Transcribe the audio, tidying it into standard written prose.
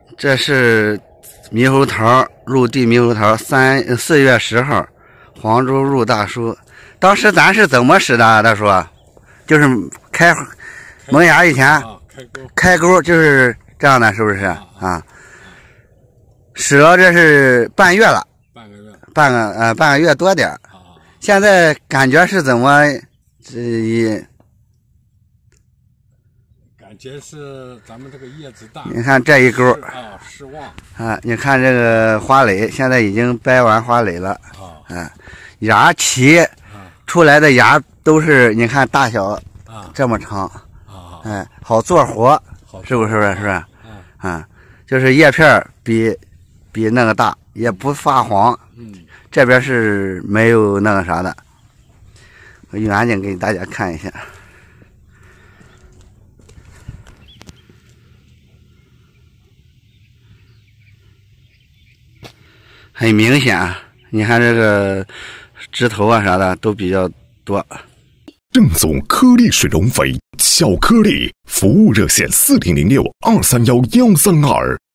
这是猕猴桃，入地猕猴桃，4月10号，黄州入大叔。当时咱是怎么使的，大叔？就是开萌芽以前开钩，就是这样的，是不是啊？使了这是半月了，半个月多点。现在感觉是怎么？ 感觉是咱们这个叶子大。 你看这一钩失望啊！你看这个花蕾，现在已经掰完花蕾了芽齐出来的芽都是你看大小这么长好做活，是不是？就是叶片比那个大，也不发黄。这边是没有那个啥的，我远景给大家看一下。很明显，你看这个枝头啊啥的都比较多。 正宗颗粒水溶肥，小颗粒，服务热线4006231132。